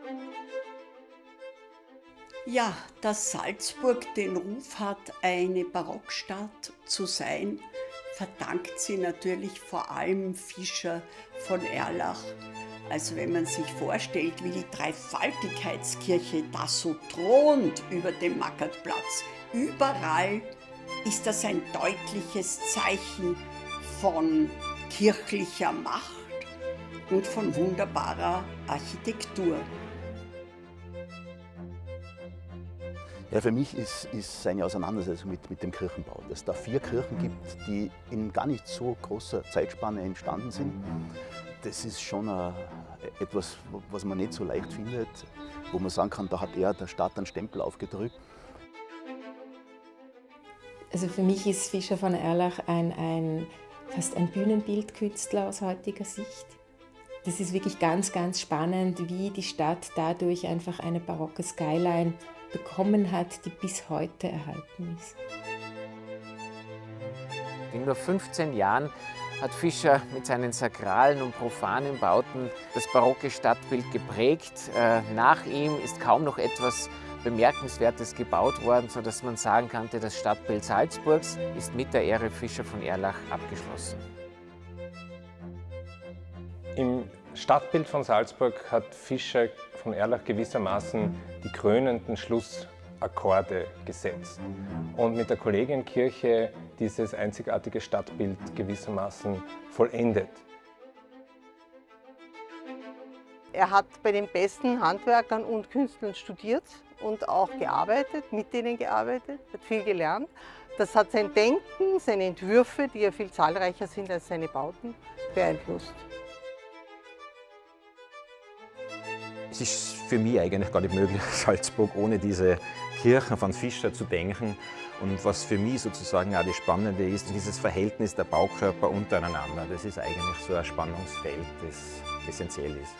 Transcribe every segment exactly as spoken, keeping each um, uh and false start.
Ja, dass Salzburg den Ruf hat, eine Barockstadt zu sein, verdankt sie natürlich vor allem Fischer von Erlach. Also wenn man sich vorstellt, wie die Dreifaltigkeitskirche da so thront über dem Mackertplatz, überall ist das ein deutliches Zeichen von kirchlicher Macht und von wunderbarer Architektur. Ja, für mich ist, ist eine Auseinandersetzung mit, mit dem Kirchenbau. Dass es da vier Kirchen gibt, die in gar nicht so großer Zeitspanne entstanden sind, das ist schon a, etwas, was man nicht so leicht findet, wo man sagen kann, da hat er der Stadt einen Stempel aufgedrückt. Also für mich ist Fischer von Erlach ein, ein, fast ein Bühnenbildkünstler aus heutiger Sicht. Das ist wirklich ganz, ganz spannend, wie die Stadt dadurch einfach eine barocke Skyline bekommen hat, die bis heute erhalten ist. In nur fünfzehn Jahren hat Fischer mit seinen sakralen und profanen Bauten das barocke Stadtbild geprägt. Nach ihm ist kaum noch etwas Bemerkenswertes gebaut worden, sodass man sagen konnte, das Stadtbild Salzburgs ist mit der Ära Fischer von Erlach abgeschlossen. Im Stadtbild von Salzburg hat Fischer von Erlach gewissermaßen die krönenden Schlussakkorde gesetzt und mit der Kollegienkirche dieses einzigartige Stadtbild gewissermaßen vollendet. Er hat bei den besten Handwerkern und Künstlern studiert und auch gearbeitet, mit denen gearbeitet, hat viel gelernt. Das hat sein Denken, seine Entwürfe, die ja viel zahlreicher sind als seine Bauten, beeinflusst. Es ist für mich eigentlich gar nicht möglich, Salzburg ohne diese Kirchen von Fischer zu denken. Und was für mich sozusagen auch das Spannende ist, dieses Verhältnis der Baukörper untereinander. Das ist eigentlich so ein Spannungsfeld, das essentiell ist.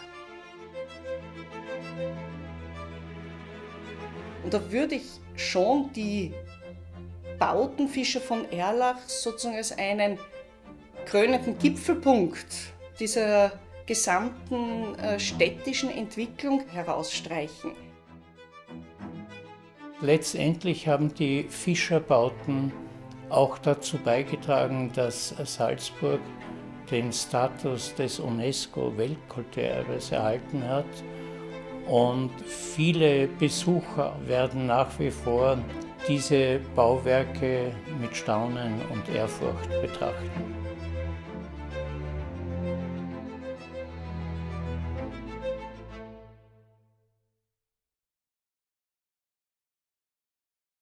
Und da würde ich schon die Bauten Fischer von Erlach sozusagen als einen krönenden Gipfelpunkt dieser gesamten äh, städtischen Entwicklung herausstreichen. Letztendlich haben die Fischerbauten auch dazu beigetragen, dass Salzburg den Status des UNESCO-Weltkulturerbes erhalten hat. Und viele Besucher werden nach wie vor diese Bauwerke mit Staunen und Ehrfurcht betrachten.